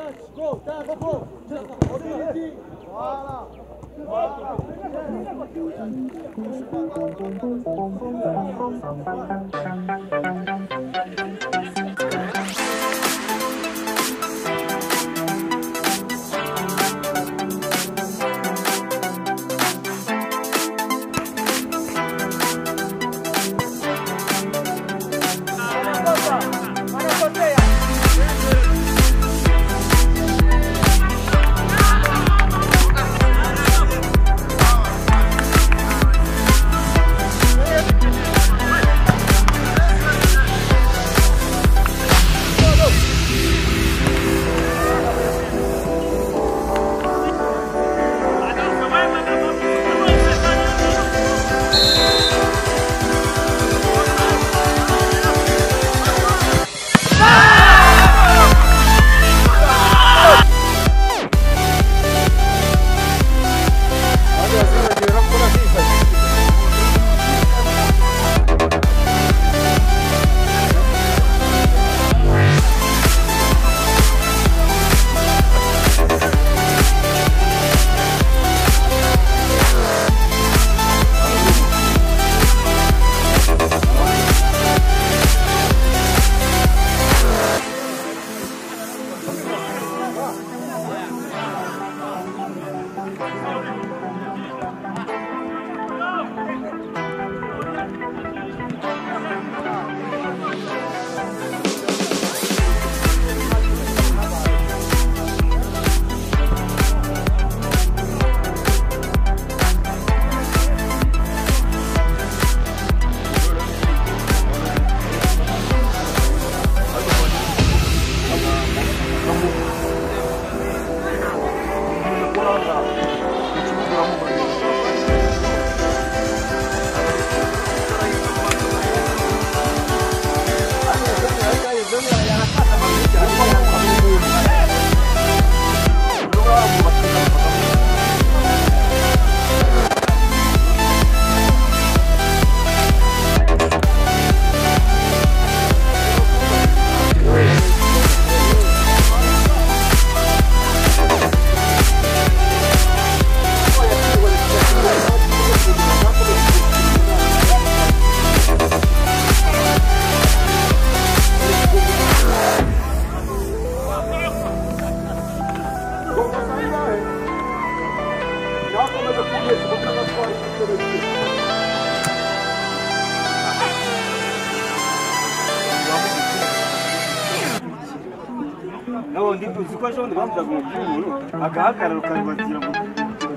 Não, onde tu se quase onde vamos dar com o a cara o cara vai tirar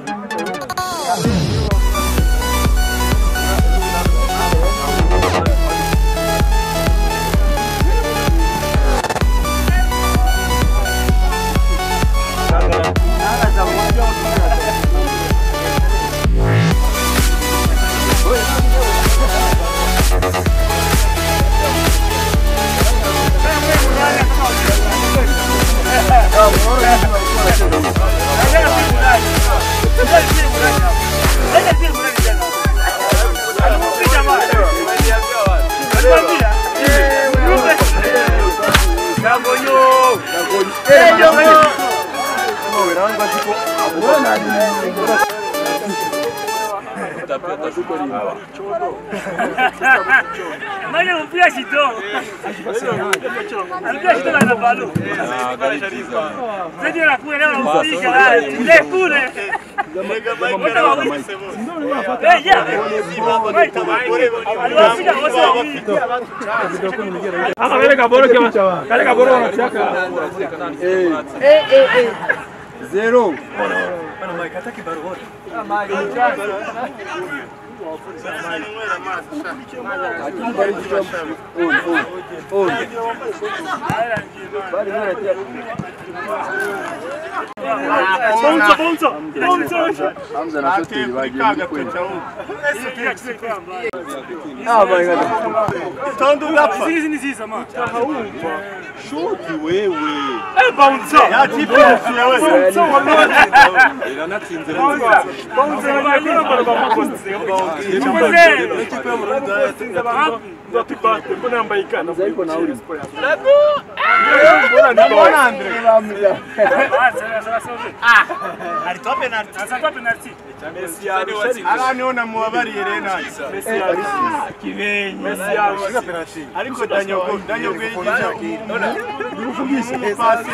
Ma io non piaci tu! Non piaci tu la ballo! Vedi una pure, non lo dica, dai! Dai pure! Allora figa, Ah, kale kaboro kema. Kale kaboro wanachaka. Zero. Bana mai kataki barua. Hamza na shoti bagiye kwenda. My God. Tondo gapfa. Ni ziza ma. Shoti wewe. Bouncer. Ya tipe wewe. Iranatsinze. Bouncer bagora barabakoze. Ndatibate mbona yambaye ikana ariko nawe uri mbona Andre ari top penalty top penalty Messi araniona mubabariye rena Messi kibenye Messi ashika penalty ariko danyogo yigije uvugisha pasi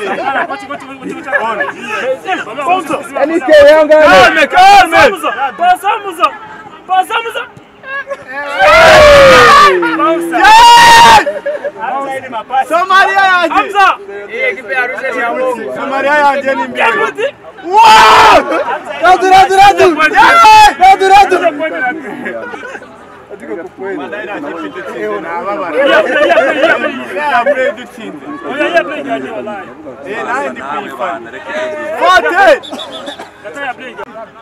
anike yanga calme pasamos Somalia yanje Hamza ekipe ya Arusha ya Mungu Somalia yanje ni mbele wow radu Adiko kukweli Mandaira chipite tena na baba ya bread tinde oya bread yaje wallahi naye ndi kuifanya wote kata ya bread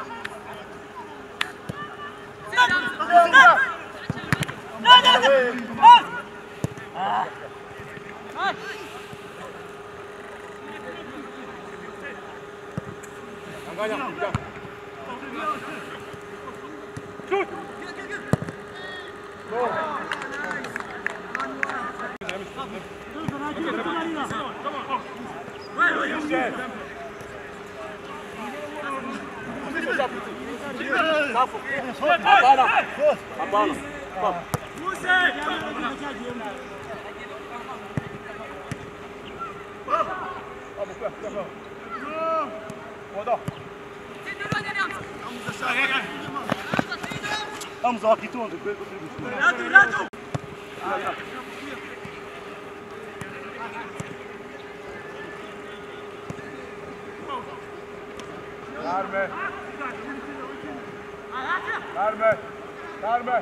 Vamos ao Quitondo. Lado. Carme.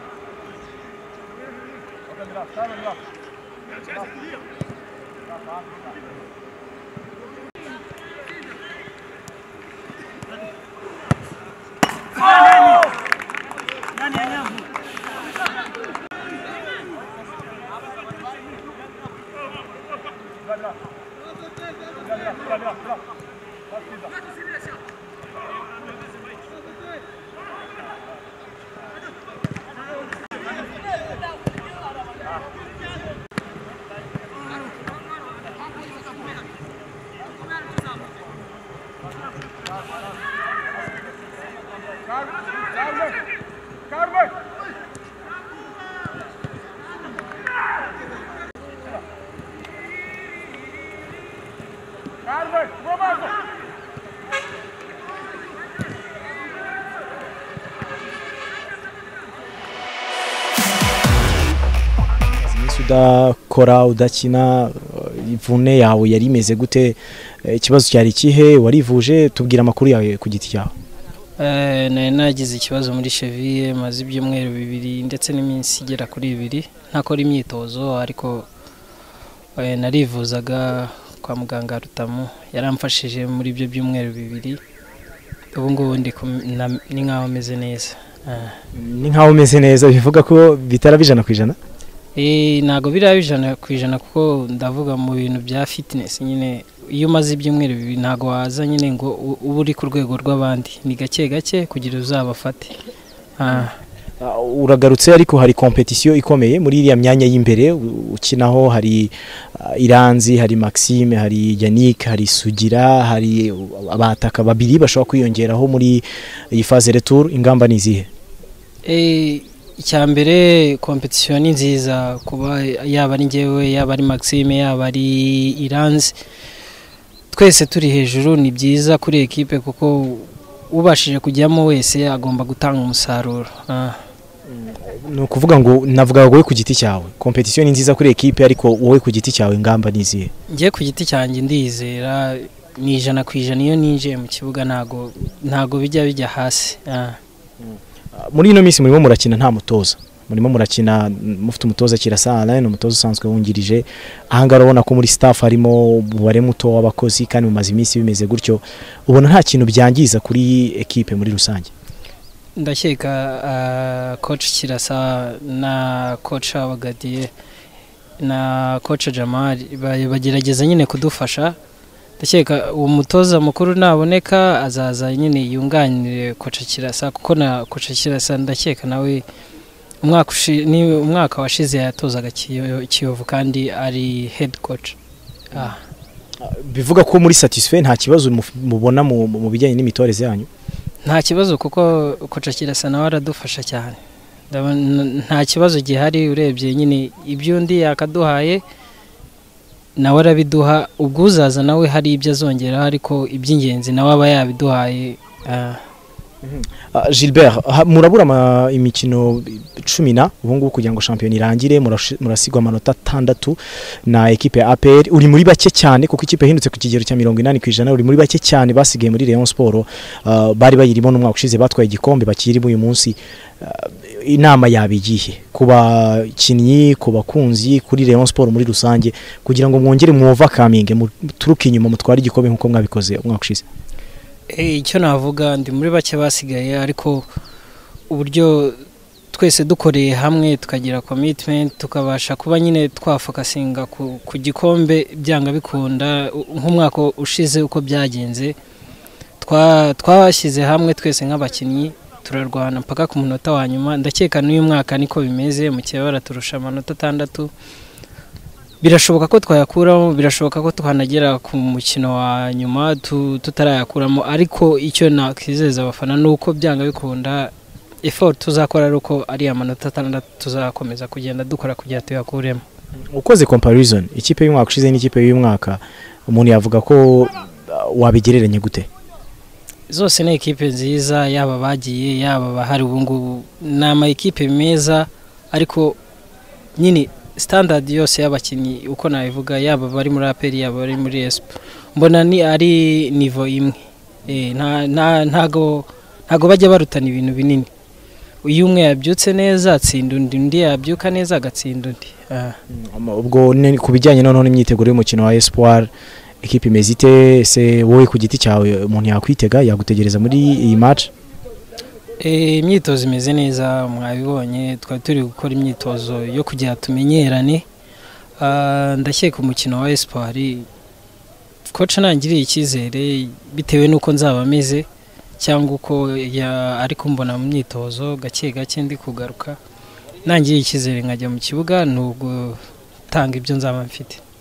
udakora udakina ivune yawe yari imeze gute ikibazo cyari kihe warivuje tubwira amakuru yawe ku giti cyawe nagize ikibazo muri cheville maze ibyumweru 2 ndetse n'iminsi igera kuri 2 ntakora imyitozo ariko narivuzaga kwa muganga Rutamu yaramfashije muri ibyo byumweru 2 ubu ngubu ni nkaho meze neza ni nkaho meze neza bivuga ko bitarabijana kwijana nago birabijana kwijana kuko ndavuga mu bintu bya fitness nyine iyo maze ibyumweru 2 nago waza nyine ngo uburi ku rwego rw'abandi ni gake kugira uzabafate uragarutse ariko hari competition ikomeye muri iriya myanya y'imbere ukinaho hari Iranzi hari Maxime hari Yannick hari Sugira hari abataka babiri bashobora kwiyongeraho muri iyi phase retour ingamba nizihe icyambere competition nziza kuba yaba ari ngewe yaba ari Maxime yaba ari Iranzi twese turi hejuru ni byiza kuri equipe kuko ubashije kujyamo wese agomba gutanga umusaruro no kuvuga ngo navuga wowe ku giti cyawe competition nziza kuri equipe ariko wowe ku giti cyawe ingamba nizihe ngiye ku giti cyanjye ndizera ni 100% iyo ninjiye mu kibuga ntago bijya hasi muri ino minsi murimo murakina nta mutoza murimo murakina mufite umutoza Kirasa Alain umutoza usanzwe wungirije ahanga urabona ko muri staff harimo umubare muto w'abakozi kandi mu mazi iminsi bimeze gutyo ubona nta kintu byangiza kuri equipe muri rusange ndakeka coach Kirasa na coach Abagadiye na coach Jamal bagerageza nyine kudufasha ndakeka uwo mutoza mukuru naboneka azaza nyine yunganire coach Kirasa kuko na coach Kirasa ndakeka nawe umwaka washize yatozaga Kiyovu kandi ari head coach bivuga ko muri satisfait nta kibazo mubona mu bijyanye n'imitoreze yanyu nta kibazo kuko coach Kirasa nawe aradufasha cyane nta kibazo gihari urebye nyine ibyo undi yakaduhaye nawe arabiduha ubwo uzaza nawe hari ibyo azongera ariko iby'ingenzi nawe aba yabiduhaye Gilbert murabura imikino 10 ubu ngubu kugira ngo champion irangire murasigwa amanota 6 na equipe ya APR uri muri bake cyane kuko ikipe hindutse ku kigero cya 80% uri muri bake cyane basigaye muri Rayon Sport bari bayirimo n'umwaka ushize batwaye igikombe bakirimo uyu munsi inama yabigiye kuba kinyi kubakunzi kuri Rayon Sport muri rusange kugira ngo mwongere mu overcoming muturuke inyuma mutwara igikombe nkuko mwabikoze umwaka ushize icyo navuga ndi muri bake basigaye ariko uburyo twese dukoreye hamwe tukagira commitment tukabasha kuba nyine twafokasinga ku gikombe byanga bikunda nk'umwaka ushize uko byagenze twashyize hamwe twese nk'abakinnyi turarwana mpaka ku munota wa nyuma ndakeka n'uyu mwaka niko bimeze mu kiba baraturusha amanota 6 birashoboka ko twayakuramo birashoboka ko twanagera ku mukino wa nyuma tutarayakuramo ariko icyo nakizeza abafana nuko byanga bikunda effort tuzakora ruko ari amanota 6 tuzakomeza kugenda dukora kugira tuyakuremo ukoze comparison ikipe y'umwaka ushize n'ikipe y'umwaka umuntu yavuga ko wabigereranye gute zose ni equipe nziza yaba bagiye yaba bahari ubungu nama equipe meza ariko nyine standard yose y'abakinnyi uko nabivuga yaba bari muri APR yaba bari muri ESP mbona ni ari niveau imwe ntago bajya barutana ibintu binini uyu umwe yabyutse neza atsinda undi yabyuka neza agatsinda undi ubwo kubijyanye none n'imyiteguro y'umukino wa Espoir equipe imezite se wowe ku giti cyawe umuntu yakwitega yagutegereza muri iyi match imyitozo imeze neza mwabibonye twari turi gukora imyitozo yo kugira tumenyerane ndakeka umukino wa Espoir coach nangiriye icyizere bitewe nuko nzaba ameze cyangwa uko ari kumbona mu myitozo gake ndi kugaruka nangiriye icyizere nkajya mu kibuga nubwo tanga ibyo nzaba mfite